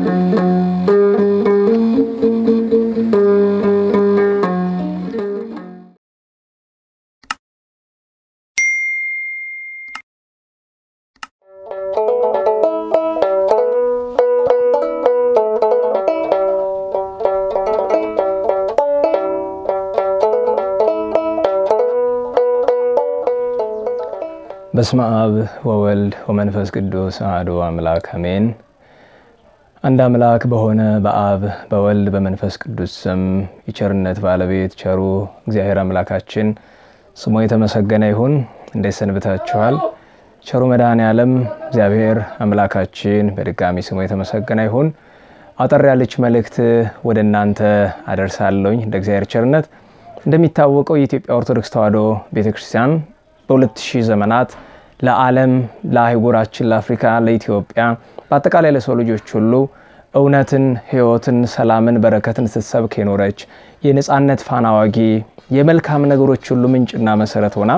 በስመ አብ ወወልድ ወመንፈስ ቅዱስ አሐዱ አምላክ አሜን። አንድ አምላክ በሆነ በአብ በወልድ በመንፈስ ቅዱስ ስም የቸርነት ባለቤት ቸሩ እግዚአብሔር አምላካችን ስሙ የተመሰገነ ይሁን። እንዴት ሰንብታችኋል? ቸሩ መድኃኔዓለም እግዚአብሔር አምላካችን በድጋሚ ስሙ የተመሰገነ ይሁን። አጠር ያለች መልእክት ወደ እናንተ አደርሳለሁ። እንደ እግዚአብሔር ቸርነት እንደሚታወቀው የኢትዮጵያ ኦርቶዶክስ ተዋሕዶ ቤተክርስቲያን በ2000 ዘመናት ለዓለም ለአህጉራችን ለአፍሪካ ለኢትዮጵያ በአጠቃላይ ለሰው ልጆች ሁሉ እውነትን ሕይወትን ሰላምን በረከትን ስትሰብክ የኖረች የነጻነት ፋናዋጊ የመልካም ነገሮች ሁሉ ምንጭና መሰረት ሆና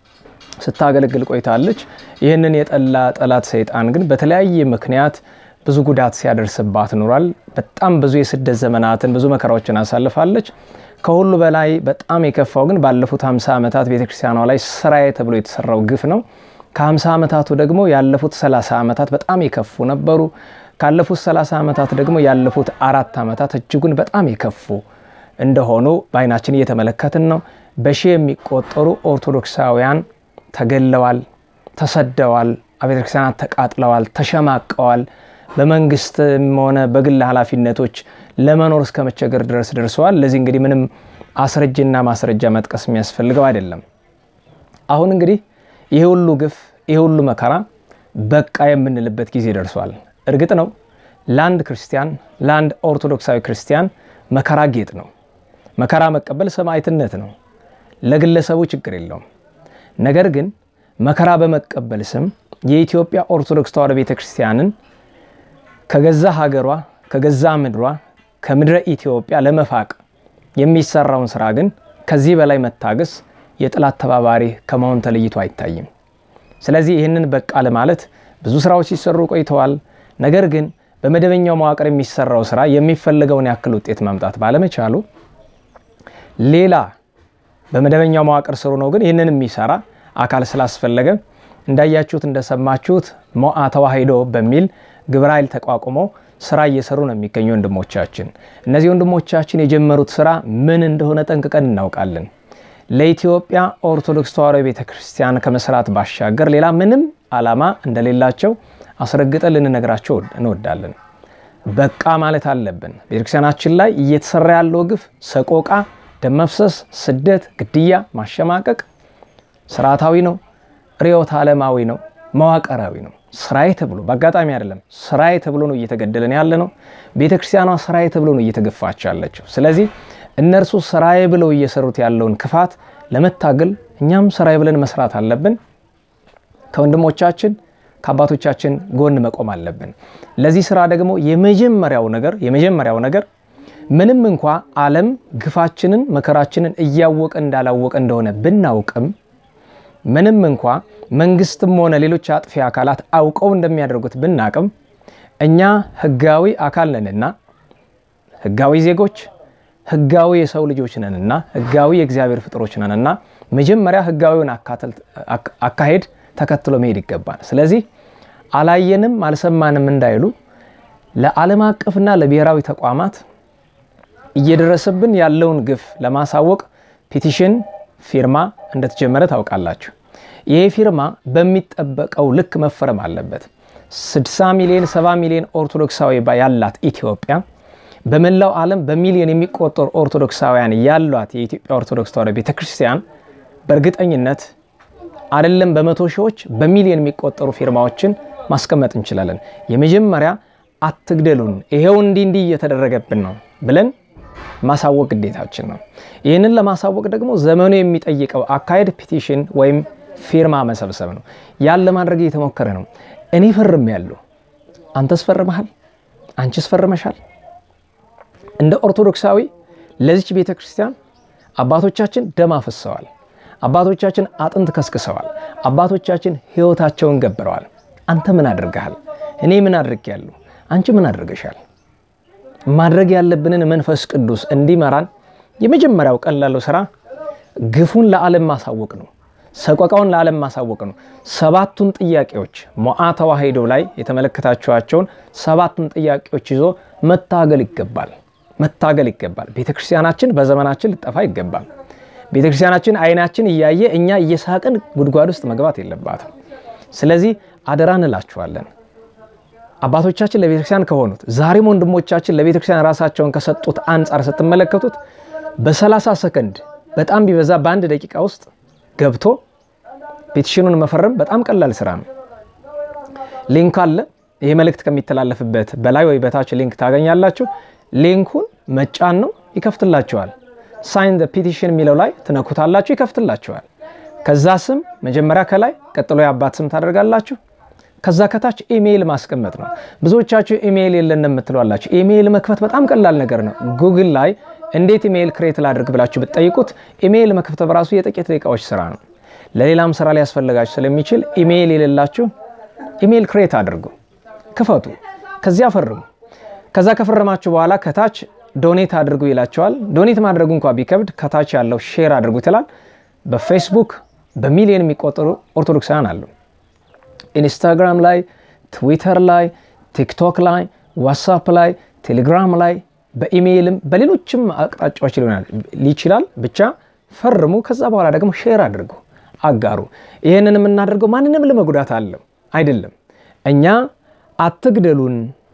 ስታገለግል ቆይታለች። ይህንን የጠላ ጠላት ሰይጣን ግን በተለያየ ምክንያት ብዙ ጉዳት ሲያደርስባት ኖሯል። በጣም ብዙ የስደት ዘመናትን ብዙ መከራዎችን አሳልፋለች። ከሁሉ በላይ በጣም የከፋው ግን ባለፉት 50 ዓመታት ቤተክርስቲያኗ ላይ ስራዬ ተብሎ የተሰራው ግፍ ነው። ከ50 ዓመታቱ ደግሞ ያለፉት 30 ዓመታት በጣም የከፉ ነበሩ። ካለፉት 30 ዓመታት ደግሞ ያለፉት 4 ዓመታት እጅጉን በጣም የከፉ እንደሆኑ በአይናችን እየተመለከትን ነው። በሺህ የሚቆጠሩ ኦርቶዶክሳውያን ተገለዋል፣ ተሰደዋል፣ አቤተክርስቲያናት ተቃጥለዋል፣ ተሸማቀዋል። በመንግስትም ሆነ በግል ኃላፊነቶች ለመኖር እስከመቸገር ድረስ ደርሰዋል። ለዚህ እንግዲህ ምንም አስረጅና ማስረጃ መጥቀስ የሚያስፈልገው አይደለም። አሁን እንግዲህ ይሄ ሁሉ ግፍ ይሄ ሁሉ መከራ በቃ የምንልበት ጊዜ ደርሷል። እርግጥ ነው ለአንድ ክርስቲያን ለአንድ ኦርቶዶክሳዊ ክርስቲያን መከራ ጌጥ ነው። መከራ መቀበል ሰማዕትነት ነው። ለግለሰቡ ችግር የለውም። ነገር ግን መከራ በመቀበል ስም የኢትዮጵያ ኦርቶዶክስ ተዋሕዶ ቤተክርስቲያንን ከገዛ ሀገሯ ከገዛ ምድሯ ከምድረ ኢትዮጵያ ለመፋቅ የሚሰራውን ስራ ግን ከዚህ በላይ መታገስ የጥላት ተባባሪ ከመሆን ተለይቶ አይታይም። ስለዚህ ይህንን በቃ ለማለት ብዙ ስራዎች ሲሰሩ ቆይተዋል። ነገር ግን በመደበኛው መዋቅር የሚሰራው ስራ የሚፈልገውን ያክል ውጤት ማምጣት ባለመቻሉ ሌላ በመደበኛው መዋቅር ስሩ ነው ግን ይህንን የሚሰራ አካል ስላስፈለገ እንዳያችሁት እንደሰማችሁት ሞዓ ተዋሕዶ በሚል ግብረ ኃይል ተቋቁሞ ስራ እየሰሩ ነው የሚገኙ ወንድሞቻችን። እነዚህ ወንድሞቻችን የጀመሩት ስራ ምን እንደሆነ ጠንቅቀን እናውቃለን። ለኢትዮጵያ ኦርቶዶክስ ተዋሕዶ ቤተክርስቲያን ከመስራት ባሻገር ሌላ ምንም ዓላማ እንደሌላቸው አስረግጠን ልንነግራቸው እንወዳለን። በቃ ማለት አለብን። ቤተክርስቲያናችን ላይ እየተሰራ ያለው ግፍ፣ ሰቆቃ፣ ደም መፍሰስ፣ ስደት፣ ግድያ፣ ማሸማቀቅ ስርዓታዊ ነው፣ ርዕዮተ ዓለማዊ ነው፣ መዋቅራዊ ነው። ስራዬ ተብሎ በአጋጣሚ አይደለም፣ ስራዬ ተብሎ ነው እየተገደለን ያለ ነው። ቤተክርስቲያኗ ስራዬ ተብሎ ነው እየተገፋች ያለችው። ስለዚህ እነርሱ ስራዬ ብለው እየሰሩት ያለውን ክፋት ለመታገል እኛም ስራዬ ብለን መስራት አለብን። ከወንድሞቻችን ከአባቶቻችን ጎን መቆም አለብን። ለዚህ ስራ ደግሞ የመጀመሪያው ነገር ምንም እንኳን ዓለም ግፋችንን መከራችንን እያወቀ እንዳላወቀ እንደሆነ ብናውቅም ምንም እንኳን መንግስትም ሆነ ሌሎች አጥፊ አካላት አውቀው እንደሚያደርጉት ብናቅም እኛ ህጋዊ አካል ነንና ህጋዊ ዜጎች ህጋዊ የሰው ልጆች ነንና ህጋዊ የእግዚአብሔር ፍጥሮች ነንና መጀመሪያ ህጋዊውን አካሄድ ተከትሎ መሄድ ይገባል። ስለዚህ አላየንም አልሰማንም እንዳይሉ ለዓለም አቀፍና ለብሔራዊ ተቋማት እየደረሰብን ያለውን ግፍ ለማሳወቅ ፔቲሽን ፊርማ እንደተጀመረ ታውቃላችሁ። ይሄ ፊርማ በሚጠበቀው ልክ መፈረም አለበት። 60 ሚሊዮን 70 ሚሊዮን ኦርቶዶክሳዊ ያላት ኢትዮጵያ በመላው ዓለም በሚሊዮን የሚቆጠሩ ኦርቶዶክሳውያን ያሏት የኢትዮጵያ ኦርቶዶክስ ተዋሕዶ ቤተክርስቲያን በእርግጠኝነት አይደለም በመቶ ሺዎች በሚሊዮን የሚቆጠሩ ፊርማዎችን ማስቀመጥ እንችላለን። የመጀመሪያ አትግደሉን ይሄው እንዲህ እየተደረገብን ነው ብለን ማሳወቅ ግዴታችን ነው። ይህንን ለማሳወቅ ደግሞ ዘመኑ የሚጠይቀው አካሄድ ፔቲሽን ወይም ፊርማ መሰብሰብ ነው። ያን ለማድረግ እየተሞከረ ነው። እኔ ፈርሜያለሁ፣ አንተስ ፈርመሃል፣ አንቺስ ፈርመሻል። እንደ ኦርቶዶክሳዊ ለዚች ቤተክርስቲያን አባቶቻችን ደም አፍሰዋል፣ አባቶቻችን አጥንት ከስክሰዋል፣ አባቶቻችን ሕይወታቸውን ገብረዋል። አንተ ምን አድርገሃል? እኔ ምን አድርጌያለሁ? አንቺ ምን አድርገሻል? ማድረግ ያለብንን መንፈስ ቅዱስ እንዲመራን የመጀመሪያው ቀላሉ ስራ ግፉን ለዓለም ማሳወቅ ነው። ሰቆቃውን ለዓለም ማሳወቅ ነው። ሰባቱን ጥያቄዎች ሞዓ ተዋሂዶ ላይ የተመለከታችኋቸውን ሰባቱን ጥያቄዎች ይዞ መታገል ይገባል። ቤተክርስቲያናችን በዘመናችን ልጠፋ ይገባል። ቤተክርስቲያናችን አይናችን እያየ እኛ እየሳቅን ጉድጓድ ውስጥ መግባት የለባትም። ስለዚህ አደራ እንላችኋለን። አባቶቻችን ለቤተክርስቲያን ከሆኑት ዛሬም ወንድሞቻችን ለቤተክርስቲያን ራሳቸውን ከሰጡት አንፃር ስትመለከቱት በ30 ሰከንድ በጣም ቢበዛ በአንድ ደቂቃ ውስጥ ገብቶ ፔቲሽኑን መፈረም በጣም ቀላል ስራ ነው። ሊንክ አለ። ይሄ መልእክት ከሚተላለፍበት በላይ ወይ በታች ሊንክ ታገኛላችሁ። ሊንኩን መጫን ነው፣ ይከፍትላችኋል። ሳይን ዘ ፔቲሽን የሚለው ላይ ትነኩታላችሁ፣ ይከፍትላችኋል። ከዛ ስም መጀመሪያ ከላይ ቀጥሎ የአባት ስም ታደርጋላችሁ። ከዛ ከታች ኢሜይል ማስቀመጥ ነው። ብዙዎቻችሁ ኢሜይል የለንም የምትሏላችሁ። ኢሜይል መክፈት በጣም ቀላል ነገር ነው። ጉግል ላይ እንዴት ኢሜይል ክሬት ላድርግ ብላችሁ ብትጠይቁት ኢሜይል መክፈት በራሱ የጥቂት ደቂቃዎች ስራ ነው። ለሌላም ስራ ሊያስፈልጋችሁ ስለሚችል ኢሜይል የሌላችሁ ኢሜይል ክሬት አድርጉ፣ ክፈቱ፣ ከዚያ ፈርሙ። ከዛ ከፈረማችሁ በኋላ ከታች ዶኔት አድርጉ ይላችኋል። ዶኔት ማድረጉ እንኳን ቢከብድ ከታች ያለው ሼር አድርጉ ይላል። በፌስቡክ በሚሊዮን የሚቆጠሩ ኦርቶዶክሳውያን አሉ። ኢንስታግራም ላይ፣ ትዊተር ላይ፣ ቲክቶክ ላይ፣ ዋትስአፕ ላይ፣ ቴሌግራም ላይ፣ በኢሜይልም በሌሎችም አቅጣጫዎች ሊችላል። ብቻ ፈርሙ። ከዛ በኋላ ደግሞ ሼር አድርጉ፣ አጋሩ። ይሄንን የምናደርገው ማንንም ለመጉዳት አይደለም። እኛ አትግደሉን፣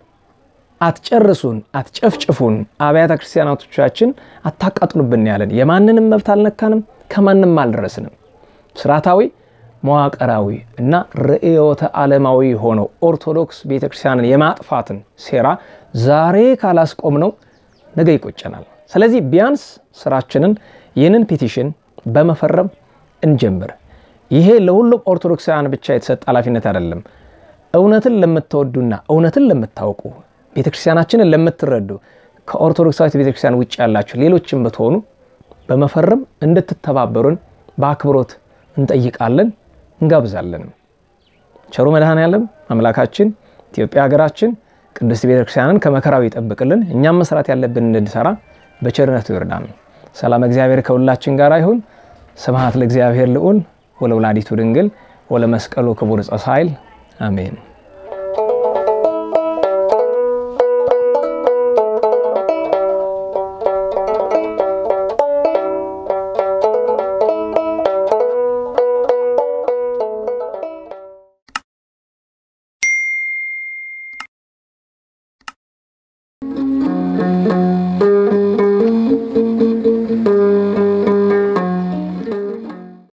አትጨርሱን፣ አትጨፍጭፉን፣ አብያተ ክርስቲያናቶቻችን አታቃጥሉብን ያለን የማንንም መብት አልነካንም፣ ከማንም አልደረስንም። ስርዓታዊ መዋቅራዊ እና ርዕዮተ ዓለማዊ ሆኖ ኦርቶዶክስ ቤተክርስቲያንን የማጥፋትን ሴራ ዛሬ ካላስቆምነው ነገ ይቆጨናል። ስለዚህ ቢያንስ ስራችንን ይህንን ፔቲሽን በመፈረም እንጀምር። ይሄ ለሁሉም ኦርቶዶክሳውያን ብቻ የተሰጠ ኃላፊነት አይደለም። እውነትን ለምትወዱና እውነትን ለምታውቁ ቤተክርስቲያናችንን ለምትረዱ ከኦርቶዶክሳዊት ቤተክርስቲያን ውጭ ያላችሁ ሌሎችም ብትሆኑ በመፈረም እንድትተባበሩን በአክብሮት እንጠይቃለን፣ እንጋብዛለን። ቸሩ መድኃኔዓለም አምላካችን ኢትዮጵያ ሀገራችን ቅድስት ቤተክርስቲያንን ከመከራው ይጠብቅልን። እኛም መስራት ያለብን እንድንሰራ በቸርነቱ ይርዳን። ሰላም እግዚአብሔር ከሁላችን ጋር ይሁን። ስብሐት ለእግዚአብሔር ልዑል ወለወላዲቱ ድንግል ወለመስቀሉ ክቡር ጸሳይል አሜን።